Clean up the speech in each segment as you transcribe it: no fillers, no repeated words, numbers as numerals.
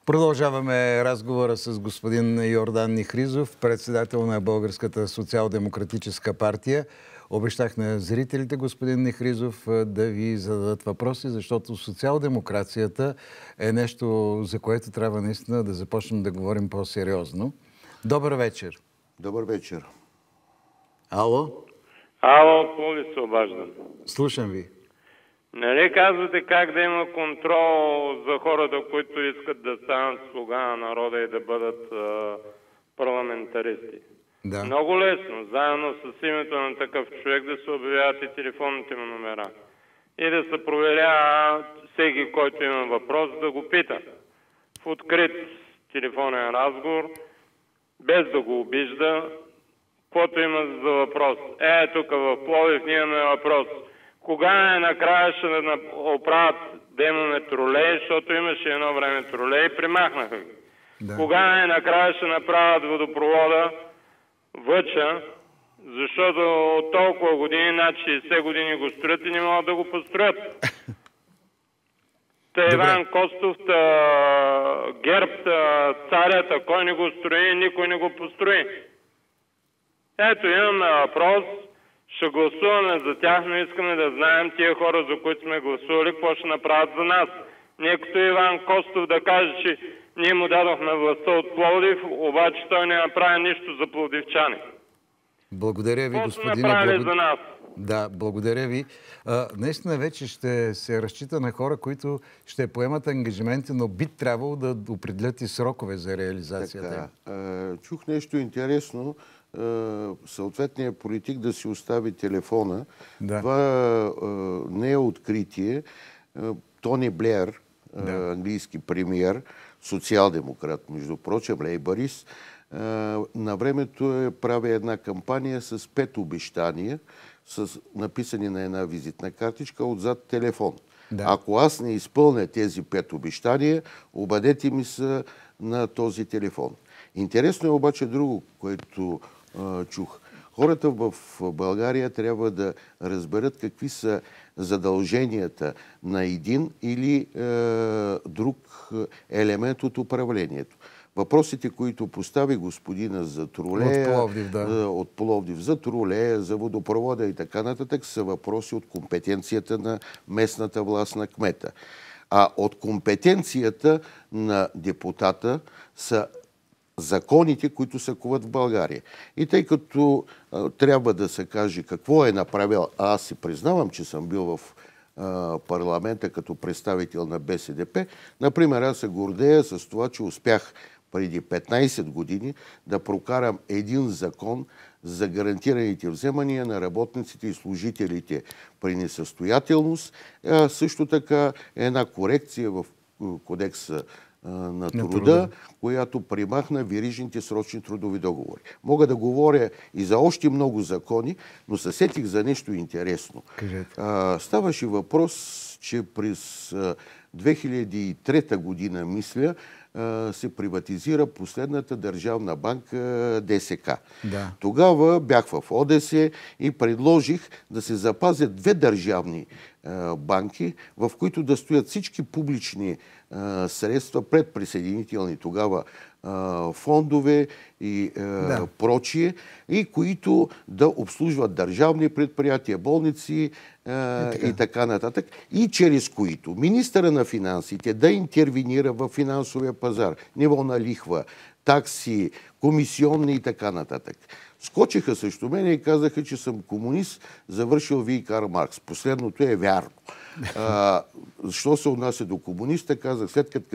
Продължаваме разговора с господин Йордан Нихризов, председател на Българската социал-демократическа партия. Обещах на зрителите, господин Нихризов, да ви зададат въпроси, защото социал-демокрацията е нещо, за което трябва наистина да започнем да говорим по-сериозно. Добър вечер. Добър вечер. Ало? Ало, от Пловдив се обаждам. Слушам ви. Нали казвате как да има контрол за хората, които искат да станат слуга на народа и да бъдат парламентаристи? Да. Много лесно. Заедно с името на такъв човек да се обявяват и телефонните му номера. И да се проверява всеки, който има въпрос, да го пита. В открит телефонен разговор, без да го обижда, каквото има за въпрос. Тук в Пловдив ние имаме въпрос. Кога накрая ще оправят да имаме тролей, защото имаше едно време тролей и примахнаха ги. Да. Кога накрая ще направят водопровода Въча, защото от толкова години, над 60 години го строят и не могат да го построят. Иван Костов, ГЕРБ, царята, кой не го строи, никой не го построи. Ето имаме въпрос. Ще гласуваме за тях, но искаме да знаем тия хора, за които сме гласували, какво ще направят за нас. Не като Иван Костов да каже, че ние му дадохме властта от Пловдив, обаче той не направи нищо за пловдивчани. Благодаря ви, господине. Какво са направили за нас? Да, благодаря ви. Наистина вече ще се разчита на хора, които ще поемат ангажименти, но би трябвало да определят и срокове за реализацията. Чух нещо интересно. Съответният политик да си остави телефона. Да. Това не е откритие. Тони Блеер, английски премиер, социал-демократ, между прочим, лейбарист, на времето прави една кампания с 5 обещания, написани на една визитна картичка, отзад телефон. Да. Ако аз не изпълня тези 5 обещания, обадете ми се на този телефон. Интересно е обаче друго, което чух. Хората в България трябва да разберат какви са задълженията на един или друг елемент от управлението. Въпросите, които постави господина за тролея, от Пловдив, за тролея, за водопровода и така нататък, са въпроси от компетенцията на местната власт, на кмета. А от компетенцията на депутата са законите, които се коват в България. И тъй като трябва да се каже какво е направил, аз си признавам, че съм бил в парламента като представител на БСДП, например, аз се гордея с това, че успях преди 15 години да прокарам един закон за гарантираните вземания на работниците и служителите при несъстоятелност. Също така една корекция в Кодекса на труда, която примахна верижните срочни трудови договори. Мога да говоря и за още много закони, но се сетих за нещо интересно. Ставаше въпрос, че през 2003 година, мисля, се приватизира последната държавна банка ДСК. Да. Тогава бях в ОДС и предложих да се запазят 2 държавни банки, в които да стоят всички публични средства, предприсъединителни тогава фондове и прочие, и които да обслужват държавни предприятия, болници и така нататък, и чрез които министъра на финансите да интервенира в финансовия пазар, ниво на лихва, такси, комисионни и така нататък. Скочиха срещу мене и казаха, че съм комунист, завършил ви Карл Маркс. Последното е вярно. Що се отнася до комуниста, казах, след като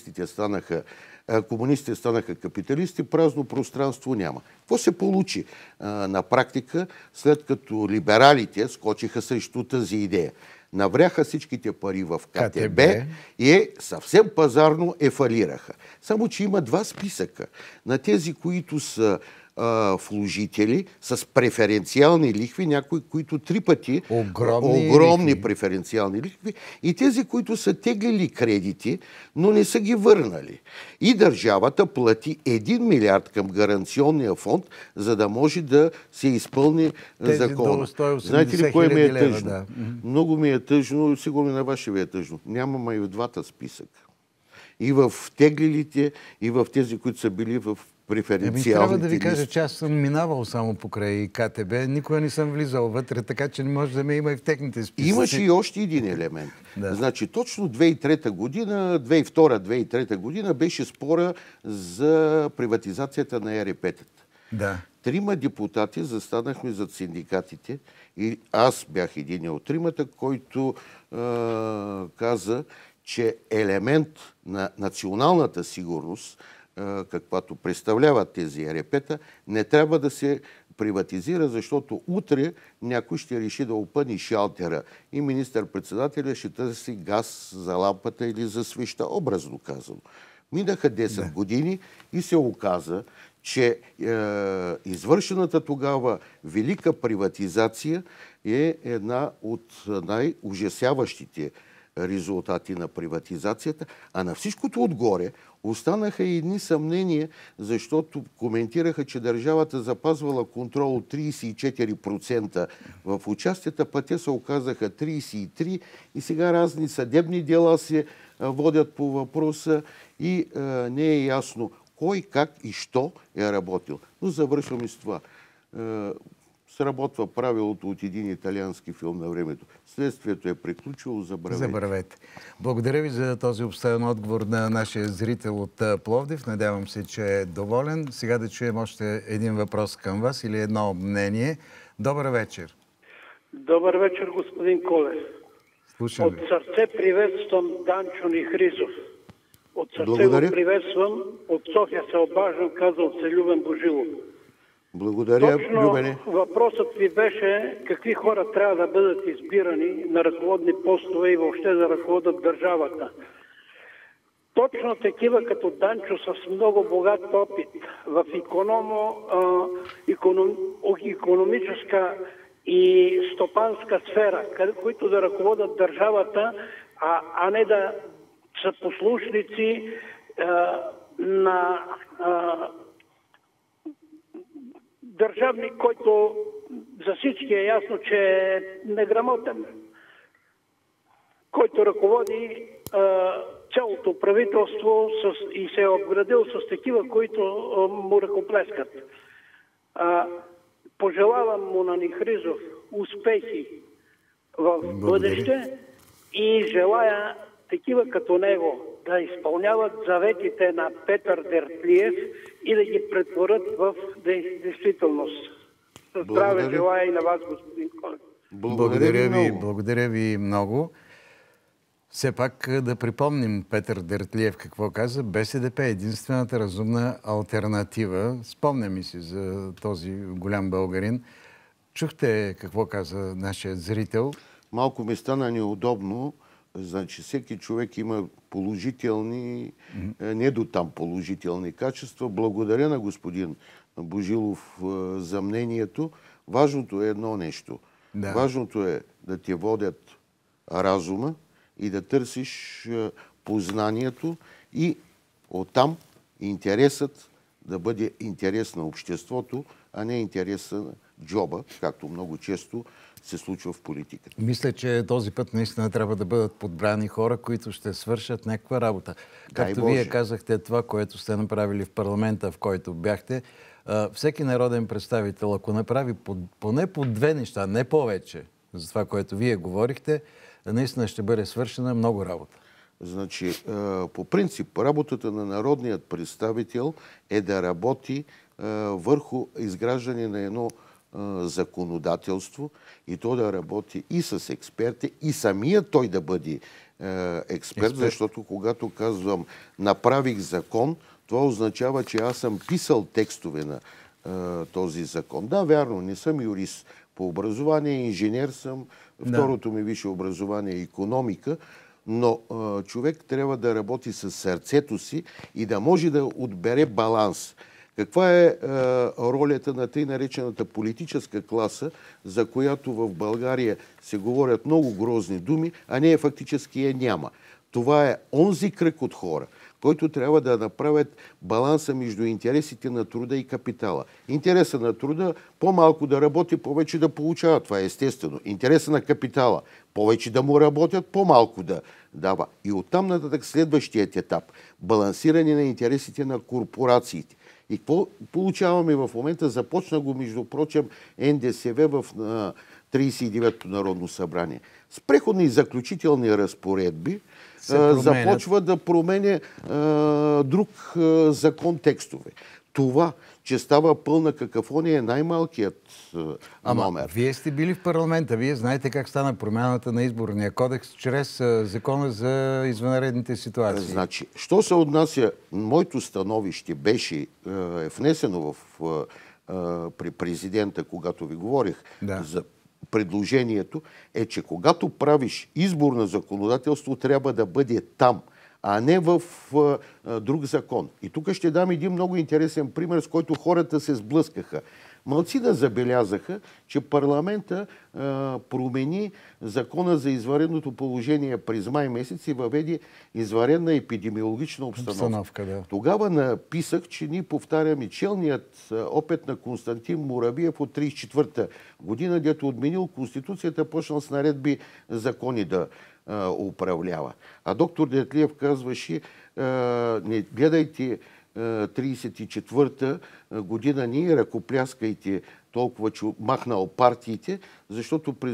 комунистите станаха капиталисти, празно пространство няма. Какво се получи на практика, след като либералите скочиха срещу тази идея? Навряха всичките пари в КТБ и съвсем пазарно фалираха. Само че има 2 списъка на тези, които са вложители с преференциални лихви, някои, които 3 пъти огромни преференциални лихви, и тези, които са теглили кредити, но не са ги върнали. И държавата плати 1 милиард към гаранционния фонд, за да може да се изпълни закона. Знаете ли кое ми е тъжно? Да. Много ми е тъжно, сигурно на ваше ви е тъжно. Нямаме и в 2 списъка. и в теглилите, и в тези, които са били в преференциалните трябва да ви листи. кажа, че аз съм минавал само покрай КТБ. Никога не съм влизал вътре, така че не може да ме има и в техните списъци. Имаше и още един елемент. Да. Значи точно 2003 година, 2002-2003 година беше спора за приватизацията на ЕРП-тата. Да. 3 депутати застанахме зад синдикатите и аз бях един от 3-мата, който каза, че елемент на националната сигурност, каквато представляват тези ЕРП-та, не трябва да се приватизира, защото утре някой ще реши да опъни шалтера и министър-председателя ще търси газ за лампата или за свеща, образно казано. Минаха 10 години и се оказа, че извършената тогава велика приватизация е една от най-ужасяващите резултати на приватизацията, а на всичкото отгоре останаха и едни съмнения, защото коментираха, че държавата запазвала контрол от 34% в участията, пък те се оказаха 33% и сега разни съдебни дела се водят по въпроса и не е ясно кой, как и що е работил. Но завършваме с това. Сработва правилото от един италиански филм на времето. Следствието е приключило, забравете. Благодаря ви за този обстоен отговор на нашия зрител от Пловдив. Надявам се, че е доволен. Сега да чуем още един въпрос към вас или едно мнение. Добър вечер. Добър вечер, господин Колев. Слушам От ви. сърце приветствам Данчо Нихризов. От сърце Благодаря. го приветствам. От София се обаждам, каза от Любен Божилов. Благодаря, Точно Любене. въпросът ви беше какви хора трябва да бъдат избирани на ръководни постове и въобще да ръководят държавата. Точно такива като Данчо с много богат опит в икономическа и стопанска сфера, които да ръководят държавата, а не да са послушници на държавник, който за всички е ясно, че е неграмотен, който ръководи цялото правителство и се е обградил с такива, които му ръкоплескат. Пожелавам му на Нихризов успехи в бъдеще и желая такива като него да изпълняват заветите на Петър Дертлиев и да ги претворят в действителност. Здраве желая и на вас, господин Колев. Благодаря ви много. Все пак да припомним Петър Дертлиев какво каза. БСП е единствената разумна алтернатива. Спомня ми си за този голям българин. Чухте какво каза нашия зрител? Малко ми стана неудобно. Значи всеки човек има положителни, не до там положителни качества. Благодаря на господин Божилов за мнението. Важното е едно нещо. Да. Важното е да те водят разума и да търсиш познанието и оттам интересът да бъде интерес на обществото, а не интереса на джоба, както много често се случва в политиката. Мисля, че този път наистина трябва да бъдат подбрани хора, които ще свършат някаква работа. Както вие казахте, това, което сте направили в парламента, в който бяхте, всеки народен представител, ако направи поне по 2 неща, не повече, за това, което вие говорихте, наистина ще бъде свършена много работа. Значи, по принцип, работата на народният представител е да работи върху изграждане на едно законодателство и то да работи и с експерти, и самият той да бъде експерт, защото когато казвам направих закон, това означава, че аз съм писал текстове на този закон. Да, вярно, не съм юрист по образование, инженер съм, второто ми висше образование е икономика, но човек трябва да работи с сърцето си и да може да отбере баланс. Каква е ролята на тъй наречената политическа класа, за която в България се говорят много грозни думи, а нея фактически я няма? Това е онзи кръг от хора, които трябва да направят баланса между интересите на труда и капитала. Интереса на труда по-малко да работи, повече да получава. Това е естествено. Интереса на капитала повече да му работят, по-малко да дава. И оттам нататък следващият етап. Балансиране на интересите на корпорациите. И какво получаваме в момента? Започна го, между прочим, НДСВ в 39-то Народно събрание. С преходни и заключителни разпоредби започва да променя друг закон текстове. Това, че става пълна какафония, е най-малкият номер. Вие сте били в парламента. Вие знаете как стана промяната на изборния кодекс чрез закона за извънредните ситуации. Значи, що се отнася, моето становище беше внесено при президента, когато ви говорих за предложението, е, че когато правиш избор на законодателство, трябва да бъде там, а не в друг закон. И тук ще дам един много интересен пример, с който хората се сблъскаха. Малцина забелязаха, че парламента промени закона за извънредното положение през май месец и въведе извънредна епидемиологична обстановка. Тогава написах, че ние повтаряме челният опит на Константин Муравиев от 1934 година, дето отменил Конституцията, почнал с наредби закони да управлява. А доктор Детлиев казваше, не гледайте 1934 година ние, ръкопляскайте толкова, че махнал партиите, защото през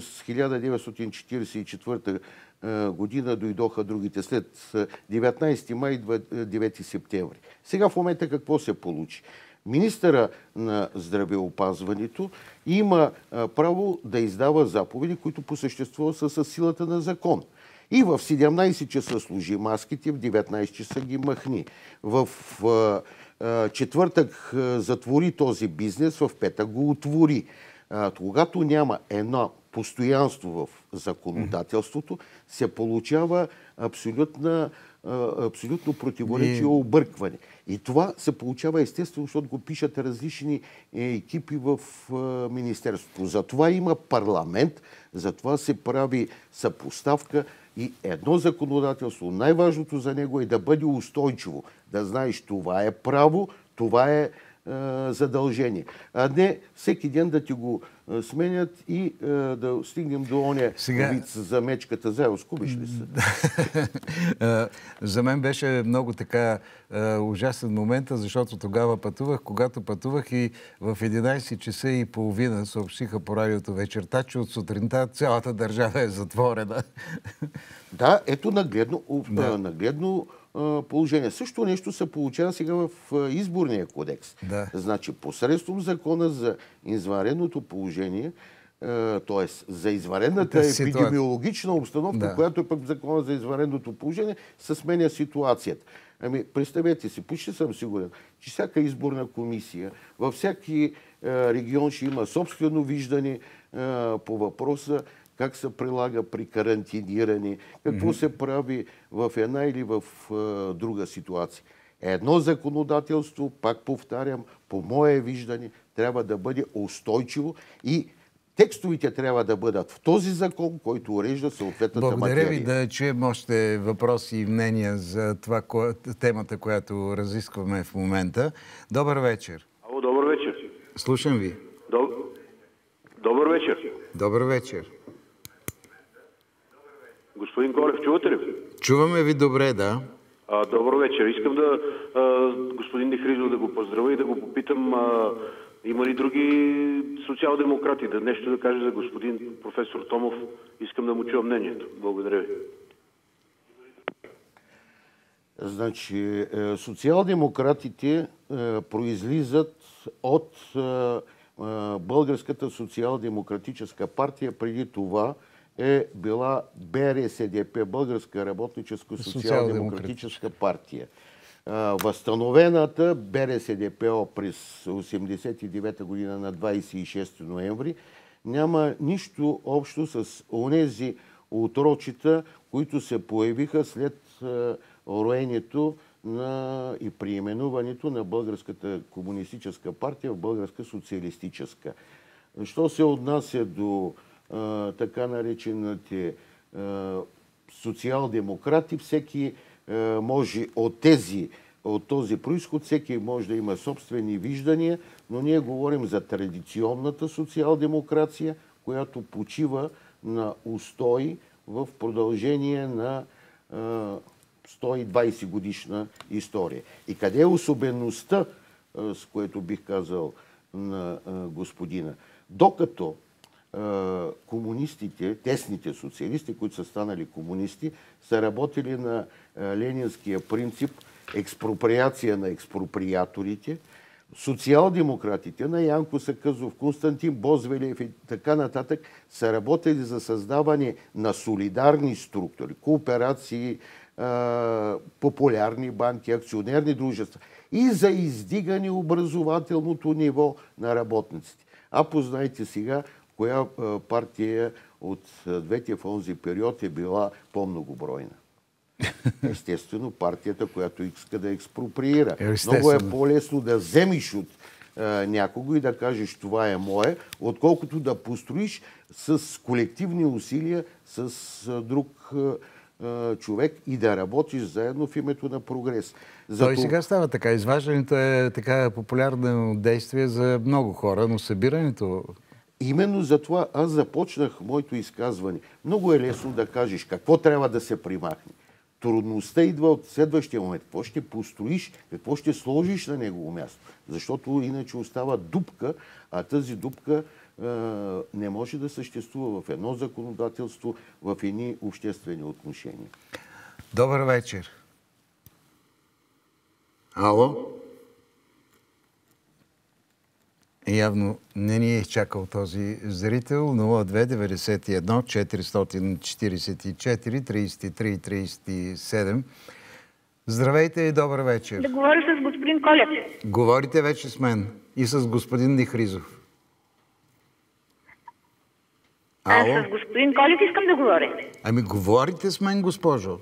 1944 година дойдоха другите след 19 май 9 септември. Сега в момента какво се получи? Министъра на здравеопазването има право да издава заповеди, които по същество са със силата на закон. И в 17 часа сложи маските, в 19 часа ги махни. В четвъртък затвори този бизнес, в петък го отвори. Когато няма едно постоянство в законодателството, се получава абсолютно противоречие и объркване. И това се получава естествено, защото го пишат различни екипи в Министерството. Затова има парламент, затова се прави съпоставка и едно законодателство. Най-важното за него е да бъде устойчиво. Да знаеш, това е право, това е задължение. А не всеки ден да ти го сменят и да стигнем до оня вид за мечката. Заедно скубиш ли се? За мен беше много така ужасен момент, защото тогава пътувах. Когато пътувах и в 11 часа и половина съобщиха по радиото вечерта, че от сутринта цялата държава е затворена. Да, ето нагледно положение. Също нещо се получава сега в изборния кодекс. Да. Значи, посредством закона за извънредното положение, т.е. за извънредната епидемиологична обстановка, която е пък в закона за извънредното положение, се сменя ситуацията. Ами, представете си, почти съм сигурен, че всяка изборна комисия във всеки регион ще има собствено виждане по въпроса как се прилага при карантиниране, какво се прави в една или в друга ситуация. Едно законодателство, пак повтарям, по мое виждане, трябва да бъде устойчиво и текстовете трябва да бъдат в този закон, който урежда съответната материя. Благодаря ви, да чуем още въпроси и мнения за това, темата, която разискваме в момента. Добър вечер. Ало, добър вечер. Слушам ви. Добър вечер. Добър вечер. Господин Колев, чувате ли? Чуваме ви добре, да. Добър вечер. Искам да господин Нихризов да го поздравя и да го попитам има ли други социал-демократи да нещо да каже за господин професор Томов. Искам да му чуя мнението. Благодаря ви. Значи, социал-демократите произлизат от Българската социал-демократическа партия. Преди това е била БРСДП, Българска работническа социал-демократическа партия. Възстановената БРСДПО през 1989 година на 26 ноември няма нищо общо с онези отрочита, които се появиха след роението и приименуването на Българската комунистическа партия в Българска социалистическа. Що се отнася до така наречените социал-демократи, всеки може от този произход, всеки може да има собствени виждания, но ние говорим за традиционната социал-демокрация, която почива на устои в продължение на 120 годишна история. И къде е особеността, с което бих казал на господина? Докато комунистите, тесните социалисти, които са станали комунисти, са работили на ленинския принцип експроприация на експроприаторите, социал-демократите на Янко Сакъзов, Константин Бозвелиев и така нататък са работили за създаване на солидарни структури, кооперации, популярни банки, акционерни дружества и за издигане образователното ниво на работниците. А познайте сега коя партия от двете в онзи период е била по-многобройна. Естествено, партията, която иска да експроприира. Много е по-лесно да вземеш от някого и да кажеш това е мое, отколкото да построиш с колективни усилия с друг човек и да работиш заедно в името на прогрес. Той сега става така. Изваждането е така популярно действие за много хора, но събирането... Именно за това аз започнах моето изказване. Много е лесно да кажеш какво трябва да се примахне. Трудността идва от следващия момент. Какво ще построиш, какво ще сложиш на негово място. Защото иначе остава дупка, а тази дупка не може да съществува в едно законодателство, в едни обществени отношения. Добър вечер. Ало? Явно не ни е изчакал този зрител. 02 91 444 33 37. Здравейте и добър вечер. Да говоря с господин Колев. Говорите вече с мен и с господин Нихризов. Аз с господин Колев искам да говоря. Ами говорите с мен, госпожо.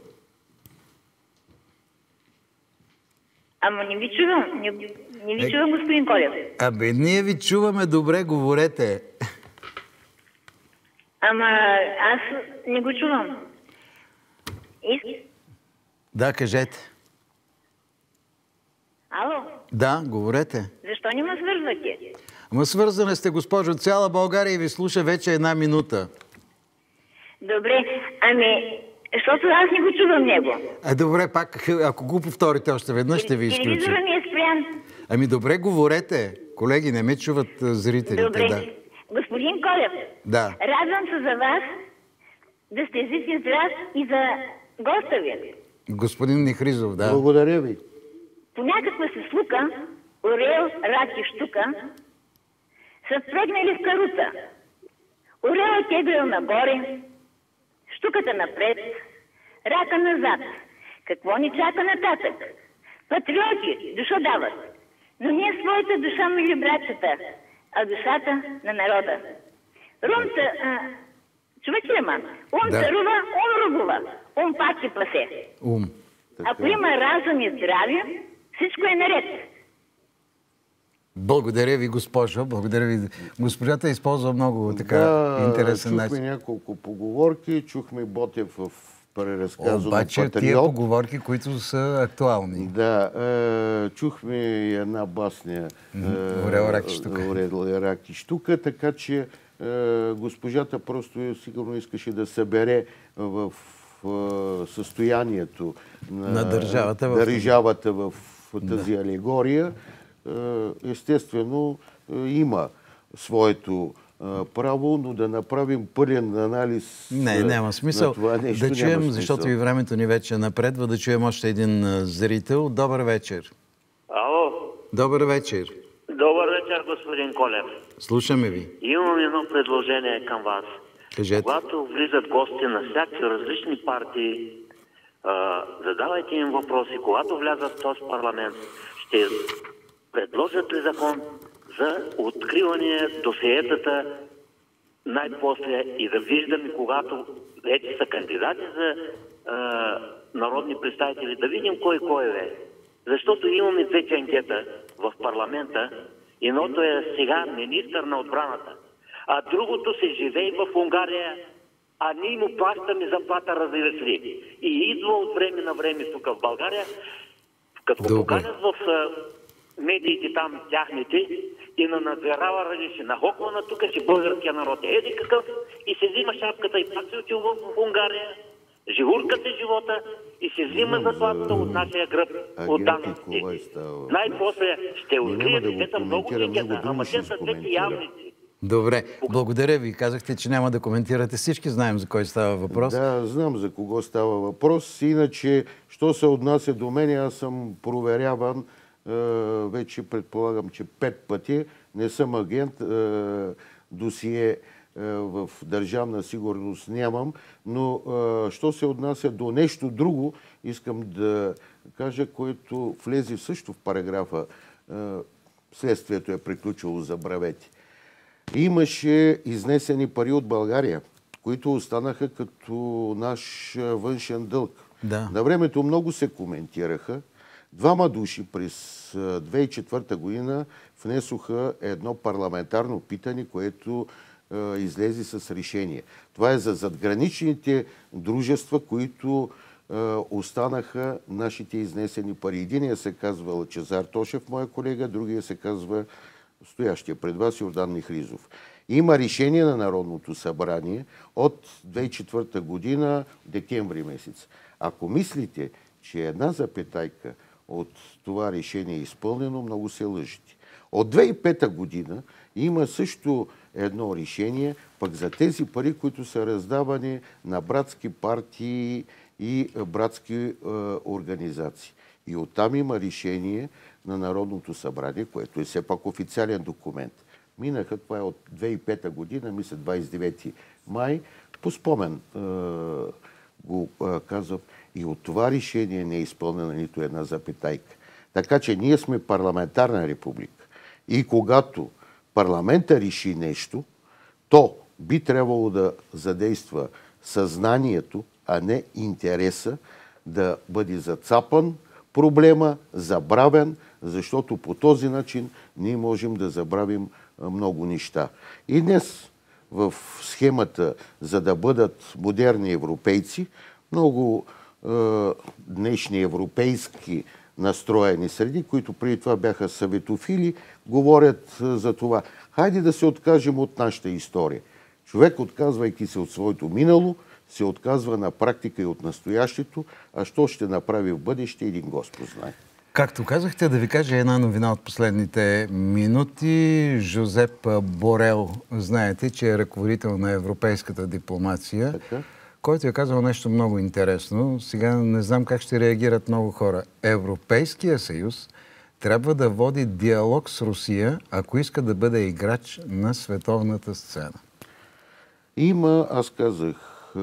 Ама не ви чувам. Не ви чувам, господин Колев. Абе, ние ви чуваме добре, говорете. Ама аз не го чувам. Да, кажете. Ало? Да, говорете. Защо не ме свързвате? Ама свързана сте, госпожо. Цяла България ви слуша вече 1 минута. Добре, ами... Защото аз не го чувам него. Добре, пак, ако го повторите още веднъж, ще ви изключим. Телевизора ми е спрян. Ами добре, говорете. Колеги, не ме чуват зрителите. Добре. Да. Господин Колев, да. Радвам се за вас да сте жив и здрав и за госта ви. Господин Нихризов, да. Благодаря ви. По някаква се слука, орел, рак и штука, са впрегнали в каруца. Орелът е бил нагоре, штуката напред, рака назад. Какво ни чака нататък? Патриоти, душа дават. Но не своята душа, мили братчета, а душата на народа. Чувате ли ма? Царува, рогува. Пак се пасе. Ако има разум и здраве, всичко е наред. Благодаря ви, госпожо. Благодаря ви. Госпожата използва много така интересен начин. Чухме няколко поговорки, чухме Ботев в преразказано Обаче Патриот. тия поговорки, които са актуални. Да, чухме и една басня Орел, рак и штука. Орел, рак и штука, така че госпожата просто сигурно искаше да събере в състоянието на държавата в тази алегория. Естествено, има своето право, но да направим пълен анализ няма смисъл. На това нещо. Да чуем, защото и времето ни вече напредва, да чуем още един зрител. Добър вечер. Ало. Добър вечер. Добър вечер, господин Колев. Слушаме ви. Имам едно предложение към вас. Кажете. Когато влизат гости на всякакви различни партии, задавайте им въпроси. Когато влязат в този парламент, ще предложат ли закон за откриване досиетата най-после и да виждаме, когато вече са кандидати за народни представители, да видим кой е. Защото имаме 2 ченгета в парламента. Едното е сега министър на отбраната, а другото се живее в Унгария а ние му плащаме заплата, разбира се. И идва от време на време тук в България, като го поканят в медиите там тяхните и на надзирава радише, нахоква на тук, че българския народ е еди какъв и се взима шапката и пак се отива в Унгария, живурката живота и се взима заплатата от нашия гръб, от данъците. Най-после ще открият лицата много легенда, ама те са двете явници. Добре, благодаря ви. Казахте, че няма да коментирате. Всички знаем за кой става въпрос. Да, знам за кого става въпрос. Иначе, що се отнася до мен, аз съм проверяван вече, предполагам, че 5 пъти. Не съм агент, досие в Държавна сигурност нямам, но що се отнася до нещо друго, искам да кажа, което влезе също в параграфа. Следствието е приключило, забравете. Имаше изнесени пари от България, които останаха като наш външен дълг. Да. На времето много се коментираха. 2 души през 2004 година внесоха едно парламентарно питане, което излезе с решение. Това е за задграничните дружества, които останаха нашите изнесени пари. Единия се казва Лъчезар Тошев, моя колега, другия се казва стоящия пред вас Йордан Нихризов. Има решение на Народното събрание от 2004 година, декември месец. Ако мислите, че една запетайка от това решение е изпълнено, много се лъжите. От 2005 година има също едно решение, пък за тези пари, които са раздавани на братски партии и братски организации. И оттам има решение на Народното събрание, което е все пак официален документ. Минаха, това е от 2005 година, мисля 29 май, по спомен го казвам. И от това решение не е изпълнена нито една запетайка. Така че ние сме парламентарна република. И когато парламента реши нещо, то би трябвало да задейства съзнанието, а не интереса, да бъде зацапан проблема, забравен, защото по този начин ние можем да забравим много неща. И днес в схемата, за да бъдат модерни европейци, много днешни европейски настроени среди, които преди това бяха съветофили, говорят за това. Хайде да се откажем от нашата история. Човек, отказвайки се от своето минало, се отказва на практика и от настоящето, а що ще направи в бъдеще, един Господ знае. Както казахте, да ви кажа една новина от последните минути. Жозеп Борел, знаете, че е ръководител на европейската дипломация, Така? който е казал нещо много интересно. Сега не знам как ще реагират много хора. Европейския съюз трябва да води диалог с Русия, ако иска да бъде играч на световната сцена. Има, аз казах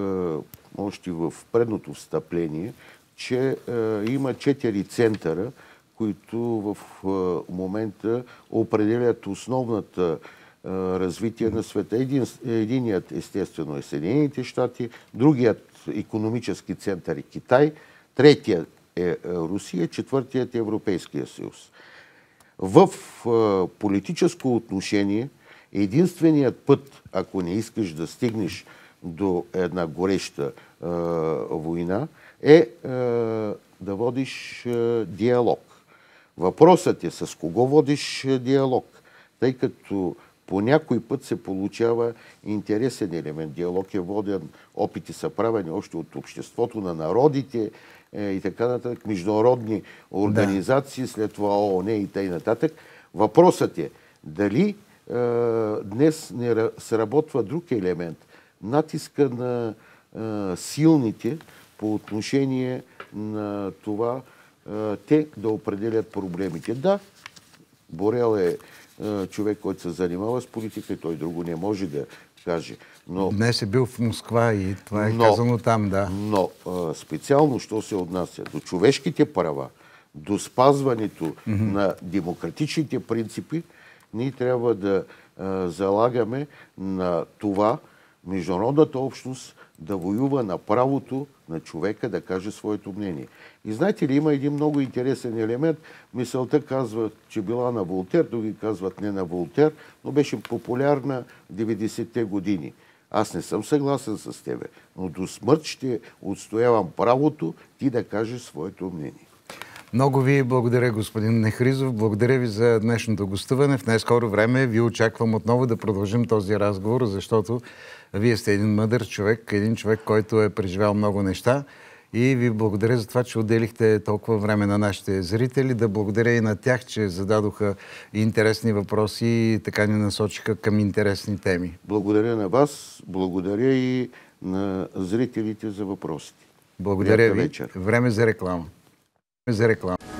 още в предното встъпление, че има 4 центъра, които в момента определят основната развитие на света. Единият, естествено, е Съединените щати, другият икономически център е Китай, третият е Русия, четвъртият е Европейския съюз. В политическо отношение единственият път, ако не искаш да стигнеш до една гореща война, е да водиш диалог. Въпросът е с кого водиш диалог, тъй като по някой път се получава интересен елемент. Диалог е воден, опити са правени още от обществото на народите и така нататък, международни организации, след това ООН и т.н. Въпросът е дали днес не сработва друг елемент. Натиска на силните по отношение на това те да определят проблемите. Да, Борел е човек, който се занимава с политика и той друго не може да каже. Но, днес е бил в Москва и това е казано там, да. Но специално, що се отнася до човешките права, до спазването на демократичните принципи, ние трябва да залагаме на това международната общност да воюва на правото на човека да каже своето мнение. И знаете ли, има един много интересен елемент. Мисълта казва, че била на Волтер, други казват не на Волтер, но беше популярна в 90-те години. Аз не съм съгласен с тебе, но до смърт ще отстоявам правото ти да кажеш своето мнение. Много ви благодаря, господин Нехризов. Благодаря ви за днешното гостуване. В най-скоро време ви очаквам отново да продължим този разговор, защото вие сте един мъдър човек, един човек, който е преживял много неща. И ви благодаря за това, че отделихте толкова време на нашите зрители. Да благодаря и на тях, че зададоха интересни въпроси и така ни насочиха към интересни теми. Благодаря на вас, благодаря и на зрителите за въпросите. Благодаря ви. Време за реклама.